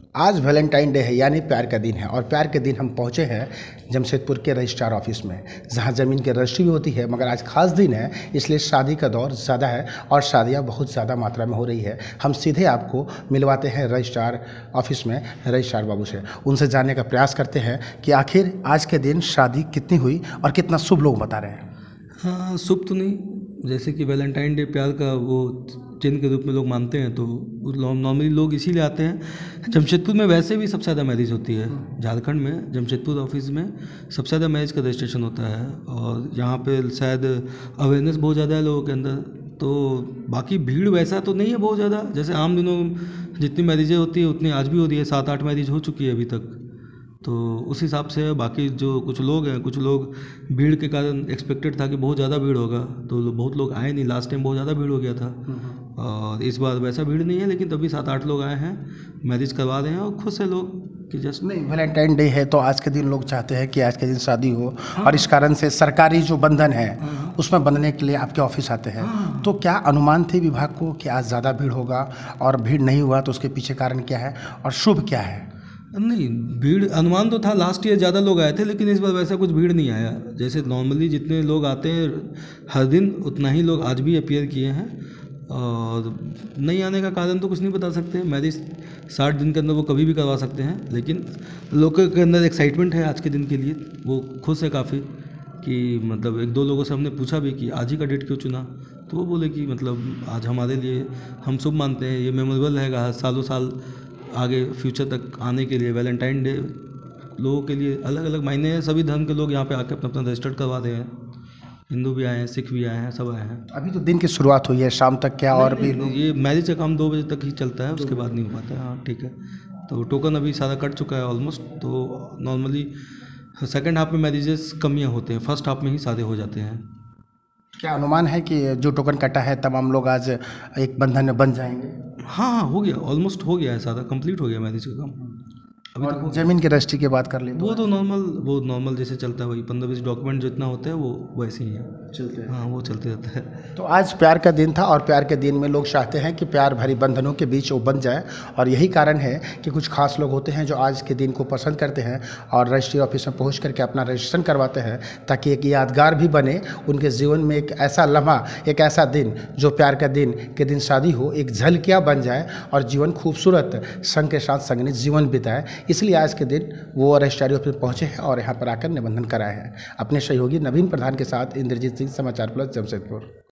आज Valentine day है यानी प्यार का दिन है और प्यार के दिन हम पहुंचे हैं जमशेदपुर के रजिस्ट्रार ऑफिस में, जहां ज़मीन की रजिस्ट्री भी होती है। मगर आज खास दिन है, इसलिए शादी का दौर ज़्यादा है और शादियां बहुत ज़्यादा मात्रा में हो रही है। हम सीधे आपको मिलवाते हैं रजिस्ट्रार ऑफिस में रजिस्ट्रार बाबू से, उनसे जानने का प्रयास करते हैं कि आखिर आज के दिन शादी कितनी हुई और कितना शुभ लोग बता रहे हैं। हाँ, शुभ तो नहीं, जैसे कि वैलेंटाइन डे प्यार का वो चिन्ह के रूप में लोग मानते हैं, तो नॉर्मली लोग इसीलिए आते हैं। जमशेदपुर में वैसे भी सबसे ज़्यादा मैरिज होती है, झारखंड में जमशेदपुर ऑफिस में सबसे ज़्यादा मैरिज का रजिस्ट्रेशन होता है और यहाँ पे शायद अवेयरनेस बहुत ज़्यादा है लोगों के अंदर। तो बाकी भीड़ वैसा तो नहीं है बहुत ज़्यादा, जैसे आम दिनों जितनी मैरिजें होती है उतनी आज भी हो रही है, 7-8 मैरिज हो चुकी है अभी तक। तो उस हिसाब से बाकी जो कुछ लोग हैं, कुछ लोग भीड़ के कारण एक्सपेक्टेड था कि बहुत ज़्यादा भीड़ होगा, तो बहुत लोग आए नहीं। लास्ट टाइम बहुत ज़्यादा भीड़ हो गया था और इस बार वैसा भीड़ नहीं है, लेकिन तभी 7-8 लोग आए हैं, मैरिज करवा रहे हैं और खुश है लोग कि जस्ट नहीं, वैलेंटाइन डे है तो आज के दिन लोग चाहते हैं कि आज के दिन शादी हो। हाँ। और इस कारण से सरकारी जो बंधन है उसमें बंधने के लिए आपके ऑफिस आते हैं। हाँ। तो क्या अनुमान थे विभाग को कि आज ज़्यादा भीड़ होगा, और भीड़ नहीं हुआ तो उसके पीछे कारण क्या है और शुभ क्या है? नहीं, भीड़ अनुमान तो था, लास्ट ईयर ज़्यादा लोग आए थे, लेकिन इस बार वैसा कुछ भीड़ नहीं आया। जैसे नॉर्मली जितने लोग आते हैं हर दिन, उतना ही लोग आज भी अपीयर किए हैं। और नहीं आने का कारण तो कुछ नहीं बता सकते, मैरिज 60 दिन के अंदर वो कभी भी करवा सकते हैं, लेकिन लोगों के अंदर एक्साइटमेंट है आज के दिन के लिए। वो खुश है काफ़ी कि मतलब 1-2 लोगों से हमने पूछा भी कि आज ही का डेट क्यों चुना, तो वो बोले कि मतलब आज हमारे लिए हम शुभ मानते हैं, ये मेमोरेबल रहेगा सालों साल आगे फ्यूचर तक आने के लिए। वैलेंटाइन डे लोगों के लिए अलग अलग मायने हैं, सभी धर्म के लोग यहाँ पे आके अपना अपना रजिस्टर्ड करवा रहे हैं। हिंदू भी आए हैं, सिख भी आए हैं, सब आए हैं। अभी तो दिन की शुरुआत हुई है, शाम तक क्या और भी लोग? ये मैरिज का काम 2 बजे तक ही चलता है, उसके बाद नहीं हो पाता है। हाँ ठीक है, तो टोकन अभी सारा कट चुका है ऑलमोस्ट। तो नॉर्मली सेकेंड हाफ में मैरिजेस कमियाँ होते हैं, फर्स्ट हाफ में ही सारे हो जाते हैं। क्या अनुमान है कि जो टोकन कटा है तमाम लोग आज एक बंधन में बन जाएंगे? हाँ, हो गया, ऑलमोस्ट हो गया है, सारा कंप्लीट हो गया मैरिज का काम। और ज़मीन की रजिस्ट्री की बात कर ले वो तो नॉर्मल जैसे चलता है, वही 15-20 डॉक्यूमेंट जितना होता है वो वैसे ही है, चलते हैं। हाँ, वो चलते रहता है। तो आज प्यार का दिन था और प्यार के दिन में लोग चाहते हैं कि प्यार भरी बंधनों के बीच वो बन जाए, और यही कारण है कि कुछ खास लोग होते हैं जो आज के दिन को पसंद करते हैं और रजिस्ट्री ऑफिस में पहुँच करके अपना रजिस्ट्रेशन करवाते हैं, ताकि एक यादगार भी बने उनके जीवन में। एक ऐसा लम्हा, एक ऐसा दिन जो प्यार का दिन के दिन शादी हो, एक झलकियाँ बन जाए और जीवन खूबसूरत संग के साथ संगनी जीवन बिताए। इसलिए आज के दिन वो रजिस्ट्रारी ऑफिस पहुंचे हैं और यहाँ पर आकर निबंधन कराए हैं। अपने सहयोगी नवीन प्रधान के साथ इंद्रजीत सिंह, समाचार प्लस, जमशेदपुर।